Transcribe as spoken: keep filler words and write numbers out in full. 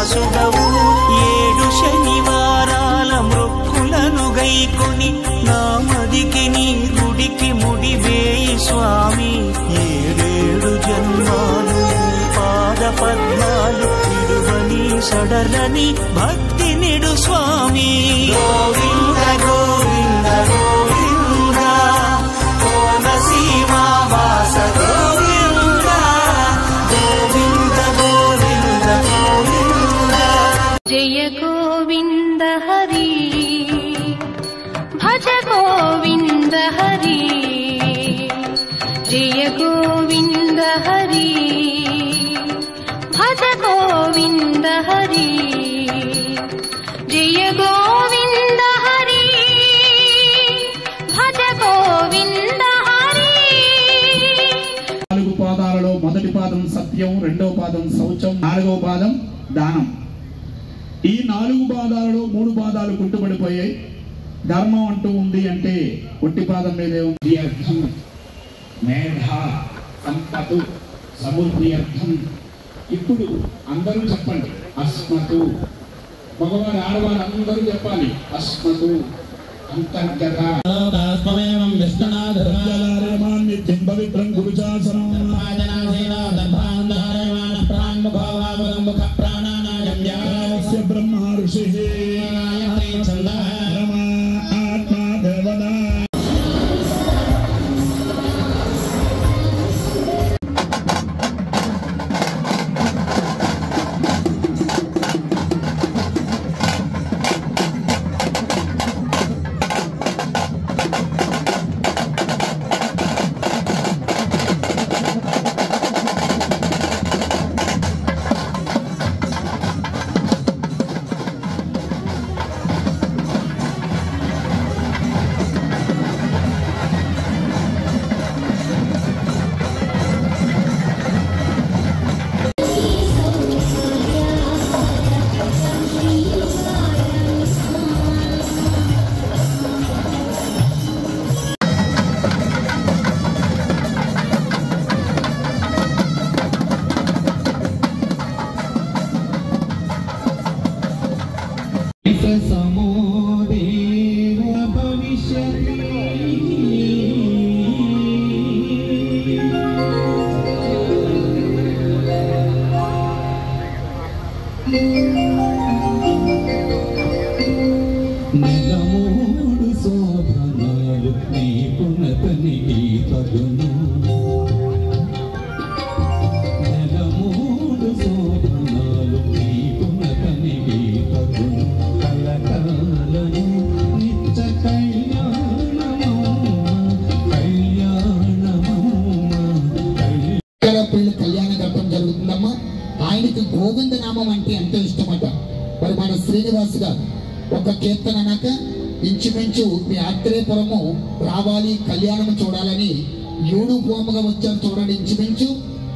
వాసుడవు ఏడు శనివారాల మృక్కులను గైకొని నామదికి నీ గుడికి ముడివేయి స్వామి ఏడేడు జన్మాలు పాద పద్మాలు విడువని సడలని భక్తి నిడు స్వామి గోవింద గోవింద గోవింద కోనసీమ వాస గోవింద గోవింద గోవింద గోవింద జయ గోవింద హరి భజ గోవింద హరి జయ గోవింద హరి భజ గోవింద హరి జయ గోవింద హరి భజ గోవింద హరి. నాలుగు పాదాలలో మొదటి పాదం సత్యం, రెండవ పాదం శౌచం, నాలుగవ పాదం దానం. ఈ నాలుగు పాదాలలో మూడు పాదాలు కుట్టుబడిపోయాయి. ధర్మం అంటూ ఉంది అంటే ఒట్టి పాదం మీదే ఉంది. అర్థం మేధ సంపతు సమృద్ధి అర్థం. ఇప్పుడు అందరూ చెప్పండి అస్మతు. మగవారు ఆడవారు అందరూ చెప్పాలి అస్మతు. అంతర్గత పవిత్రం గురుచాసనం బ్రహ్మ ఋషి ఆత్మా దేవదా. నెలమూడు శోభనాలు నీ పునతనికి తగును. నెలమూడు శోభనాలు నీ పునతనికి తగును. కలకాలను నిత్య కళ్యాణమమ్మ కళ్యాణమమ్మ కళ్యాణ కళ్యాణ ఘట్టం జరుగుతుందమ్మా. ఆయనకి గోవింద నామం అంటే ఎంతో ఇష్టమట. మరి మన శ్రీనివాస్ గారు ఒక కీర్తన అన్నాక ఇంచుమించు మీ ఆత్రేయపురము రావాలి, కళ్యాణం చూడాలని ఏడు పోముగా వచ్చారు చూడండి. ఇంచుమించు